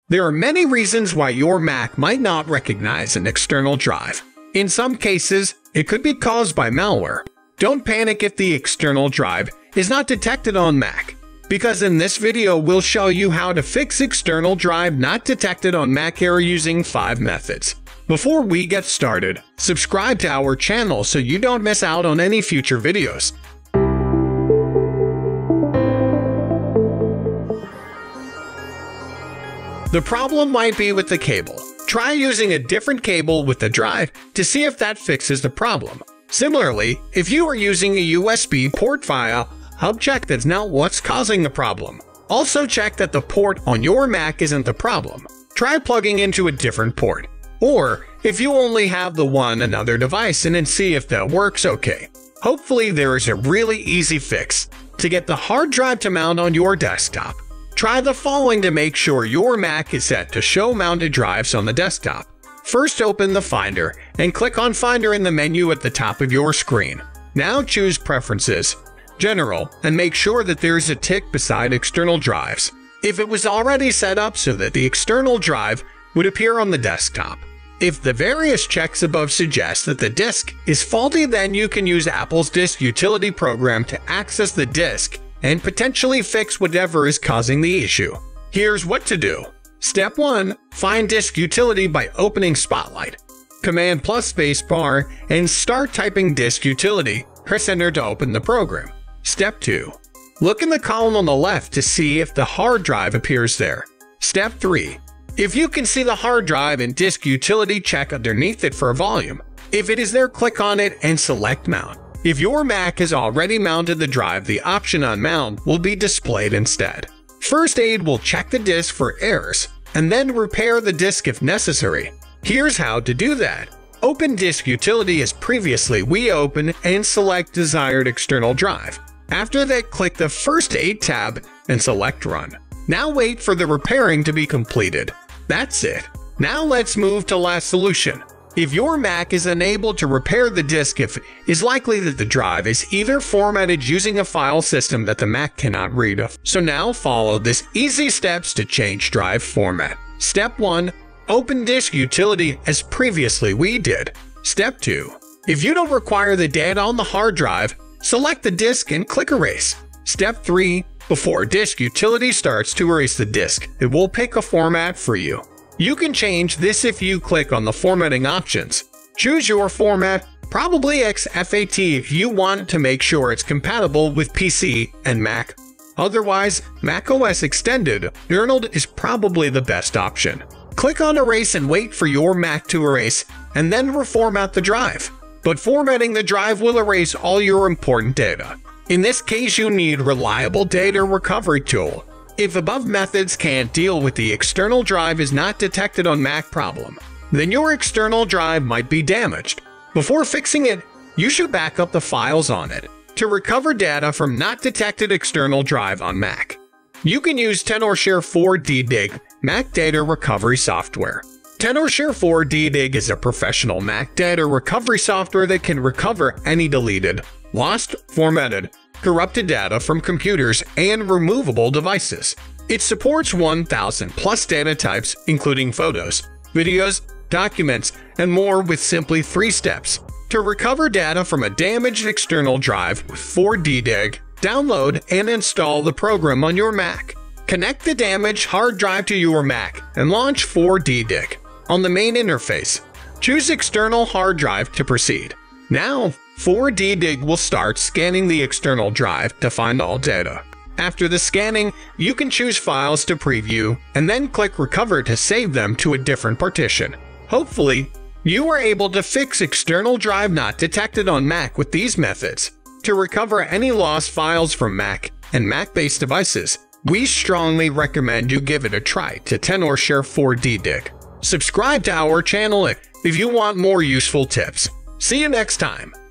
There are many reasons why your Mac might not recognize an external drive. In some cases, it could be caused by malware. Don't panic if the external drive is not detected on Mac, because in this video we'll show you how to fix external drive not detected on Mac Air using 5 methods. Before we get started, subscribe to our channel so you don't miss out on any future videos. The problem might be with the cable. Try using a different cable with the drive to see if that fixes the problem. Similarly, if you are using a USB port file, check that's not what's causing the problem. Also check that the port on your Mac isn't the problem. Try plugging into a different port. Or, if you only have the one another device and see if that works okay. Hopefully there is a really easy fix to get the hard drive to mount on your desktop. Try the following to make sure your Mac is set to show mounted drives on the desktop. First, open the Finder and click on Finder in the menu at the top of your screen. Now choose Preferences, General, and make sure that there is a tick beside external drives, if it was already set up so that the external drive would appear on the desktop. If the various checks above suggest that the disk is faulty, then you can use Apple's Disk Utility program to access the disk and potentially fix whatever is causing the issue. Here's what to do. Step 1. Find Disk Utility by opening Spotlight. Command plus spacebar and start typing Disk Utility. Press Enter to open the program. Step 2. Look in the column on the left to see if the hard drive appears there. Step 3. If you can see the hard drive in Disk Utility, check underneath it for volume. If it is there, click on it and select Mount. If your Mac has already mounted the drive, the option on Mount will be displayed instead. First Aid will check the disk for errors, and then repair the disk if necessary. Here's how to do that. Open Disk Utility as previously we opened and select desired external drive. After that, click the First Aid tab and select Run. Now wait for the repairing to be completed. That's it. Now let's move to last solution. If your Mac is unable to repair the disk, it is likely that the drive is either formatted using a file system that the Mac cannot read of. So now follow these easy steps to change drive format. Step 1. Open Disk Utility as previously we did. Step 2. If you don't require the data on the hard drive, select the disk and click Erase. Step 3. Before Disk Utility starts to erase the disk, it will pick a format for you. You can change this if you click on the formatting options. Choose your format, probably XFAT if you want to make sure it's compatible with PC and Mac. Otherwise, macOS Extended Arnold is probably the best option. Click on Erase and wait for your Mac to erase, and then reformat the drive. But formatting the drive will erase all your important data. In this case, you need reliable data recovery tool. If above methods can't deal with the external drive is not detected on Mac problem, then your external drive might be damaged. Before fixing it, you should back up the files on it to recover data from not detected external drive on Mac. You can use Tenorshare 4DDiG Mac data recovery software. Tenorshare 4DDiG is a professional Mac data recovery software that can recover any deleted, lost, formatted, corrupted data from computers and removable devices. It supports 1,000 plus data types, including photos, videos, documents, and more, with simply 3 steps. To recover data from a damaged external drive with 4DDiG, download and install the program on your Mac. Connect the damaged hard drive to your Mac and launch 4DDiG. On the main interface, choose external hard drive to proceed. Now, 4DDiG will start scanning the external drive to find all data. After the scanning, you can choose files to preview and then click Recover to save them to a different partition. Hopefully, you are able to fix external drive not detected on Mac with these methods. To recover any lost files from Mac and Mac-based devices, we strongly recommend you give it a try to Tenorshare 4DDiG. Subscribe to our channel if you want more useful tips. See you next time.